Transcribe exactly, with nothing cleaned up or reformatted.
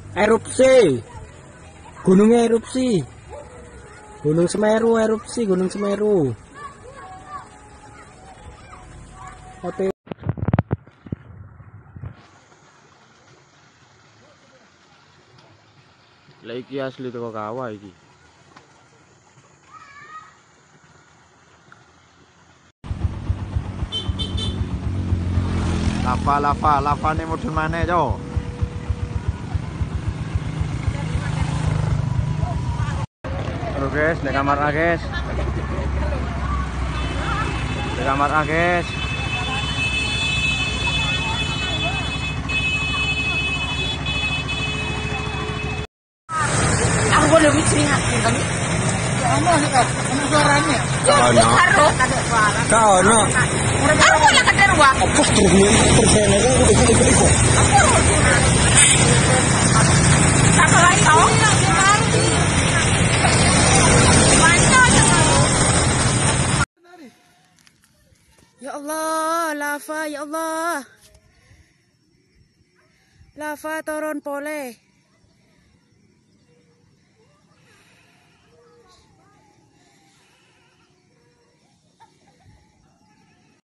Erupsi. Gunungnya erupsi. Gunung Semeru erupsi, Gunung Semeru. Oke. Lah iki asli teko kawah iki. Lava lava lava nih mudun maneh, Cok. Halo guys, di kamar A guys. Di kamar A guys. Aku boleh bikin hati kami. Kamu ada suaranya? Kaono. Kaono. Aku boleh ke rumah. Apa terus nih? Terus saya nego udah udah iku. Satu lagi kau. Ya Allah, lava, ya Allah. Lava turun pole.